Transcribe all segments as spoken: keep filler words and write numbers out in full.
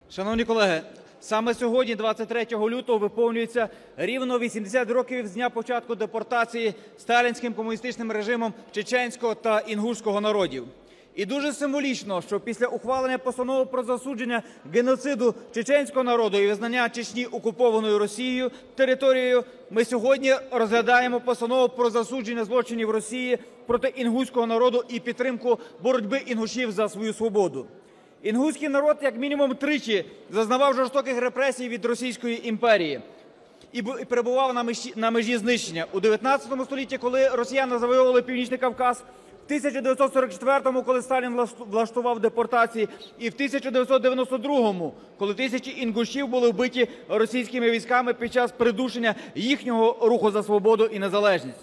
Шановні колеги, саме сьогодні, двадцять третього лютого, виповнюється рівно вісімдесят років з дня початку депортації сталінським комуністичним режимом чеченського та інгушського народів. І дуже символічно, що після ухвалення постанови про засудження геноциду чеченського народу і визнання Чечні окупованою Росією територією, ми сьогодні розглядаємо постанову про засудження злочинів Росії проти інгуського народу і підтримку боротьби інгушів за свою свободу. Інгуський народ, як мінімум тричі, зазнавав жорстоких репресій від Російської імперії і перебував на межі, на межі знищення. У дев'ятнадцятому столітті, коли росіяни завойовували Північний Кавказ, в тисяча дев'ятсот сорок четвертому, коли Сталін влаштував депортації, і в тисяча дев'ятсот дев'яносто другому, коли тисячі інгушів були вбиті російськими військами під час придушення їхнього руху за свободу і незалежність.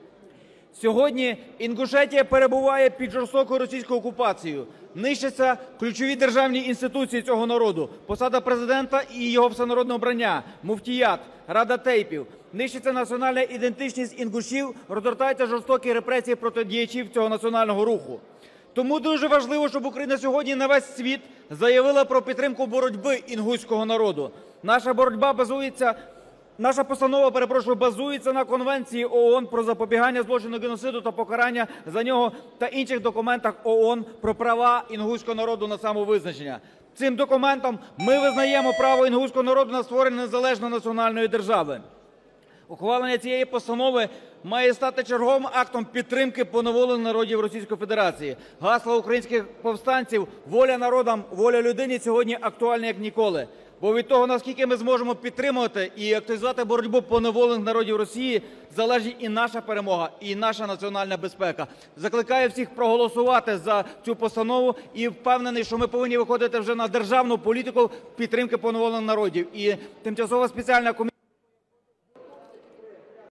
Сьогодні Інгушетія перебуває під жорстокою російською окупацією. Нищаться ключові державні інституції цього народу – посада президента і його всенародне обрання, муфтіят, рада тейпів. Нищиться національна ідентичність інгушів, розгортаються жорстокі репресії проти діячів цього національного руху. Тому дуже важливо, щоб Україна сьогодні на весь світ заявила про підтримку боротьби інгуського народу. Наша боротьба базується Наша постанова, перепрошую, базується на Конвенції ООН про запобігання злочину геноциду та покарання за нього та інших документах ООН про права інгуського народу на самовизначення. Цим документом ми визнаємо право інгуського народу на створення незалежної національної держави. Ухвалення цієї постанови має стати черговим актом підтримки поневолених народів Російської Федерації. Гасло українських повстанців «Воля народам, воля людині» сьогодні актуальне як ніколи. Бо від того, наскільки ми зможемо підтримувати і активізувати боротьбу поневолених народів Росії, залежить і наша перемога, і наша національна безпека. Закликаю всіх проголосувати за цю постанову і впевнений, що ми повинні виходити вже на державну політику підтримки поневолених народів. І тимчасова спеціальна комісія